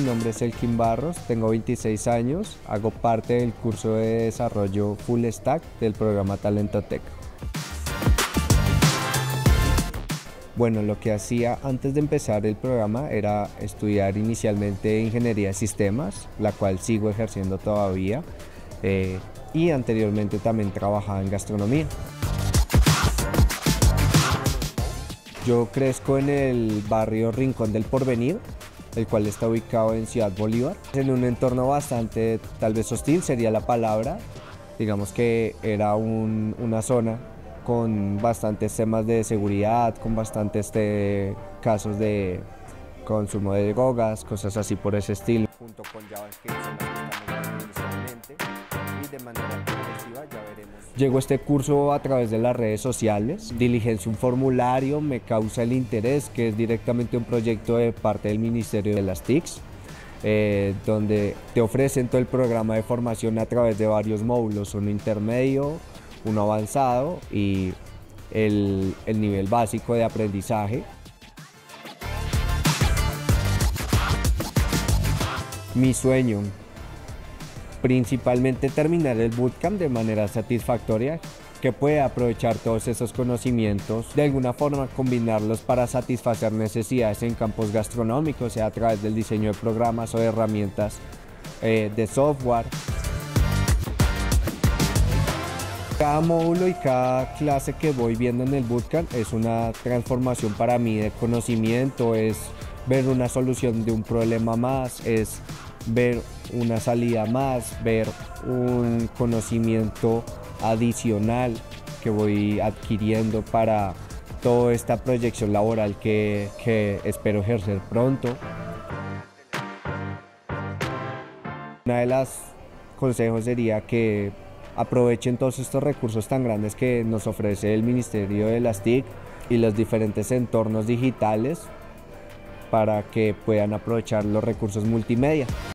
nombre es Elkin Barros, tengo 26 años, hago parte del curso de desarrollo Full Stack del programa Talento Tech. Bueno, lo que hacía antes de empezar el programa era estudiar inicialmente Ingeniería de Sistemas, la cual sigo ejerciendo todavía, y anteriormente también trabajaba en gastronomía. Yo crezco en el barrio Rincón del Porvenir, el cual está ubicado en Ciudad Bolívar, en un entorno bastante, tal vez hostil sería la palabra. Digamos que era una zona con bastantes temas de seguridad, con bastantes casos de consumo de drogas, cosas así por ese estilo. Junto con JavaScript son las que estamos viendo inicialmente, y de manera progresiva ya veremos. Llegó a este curso a través de las redes sociales, diligencio un formulario, me causa el interés, que es directamente un proyecto de parte del Ministerio de las TICs, donde te ofrecen todo el programa de formación a través de varios módulos, uno intermedio, uno avanzado y el nivel básico de aprendizaje. Mi sueño, principalmente terminar el bootcamp de manera satisfactoria, que pueda aprovechar todos esos conocimientos, de alguna forma combinarlos para satisfacer necesidades en campos gastronómicos, sea a través del diseño de programas o de herramientas de software. Cada módulo y cada clase que voy viendo en el bootcamp es una transformación para mí de conocimiento, es ver una solución de un problema más, es ver una salida más, ver un conocimiento adicional que voy adquiriendo para toda esta proyección laboral que espero ejercer pronto. Una de las consejos sería que aprovechen todos estos recursos tan grandes que nos ofrece el Ministerio de las TIC y los diferentes entornos digitales para que puedan aprovechar los recursos multimedia.